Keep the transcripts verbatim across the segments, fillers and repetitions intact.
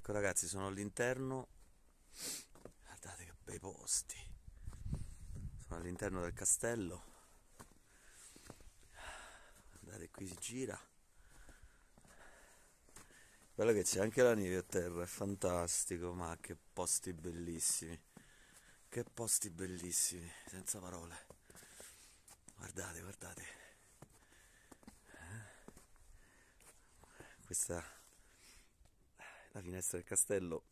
Ecco ragazzi, sono all'interno, guardate che bei posti, sono all'interno del castello, guardate qui si gira, bello che c'è anche la neve a terra, è fantastico, ma che posti bellissimi, che posti bellissimi, senza parole, guardate, guardate, questa è la finestra del castello.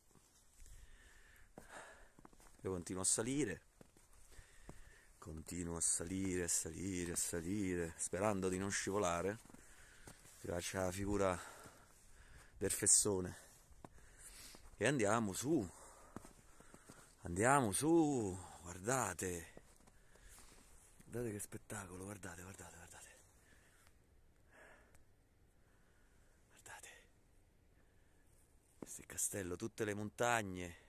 Io continuo a salire, continuo a salire, a salire, a salire, sperando di non scivolare. Ti faccia la figura del fessone. E andiamo su, andiamo su, guardate, guardate che spettacolo, guardate, guardate, guardate. Guardate, questo è il castello, tutte le montagne.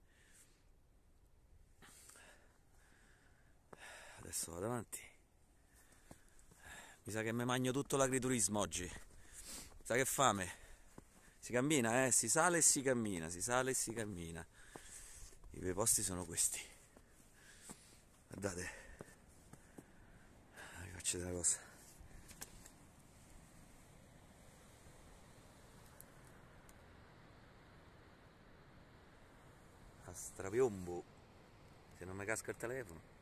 Adesso vado avanti. Mi sa che mi mangio tutto l'agriturismo oggi. Mi sa che fame. Si cammina, eh? Si sale e si cammina, si sale e si cammina. I bei posti sono questi. Guardate. Vi faccio vedere una cosa. A strapiombo. Se non mi casca il telefono.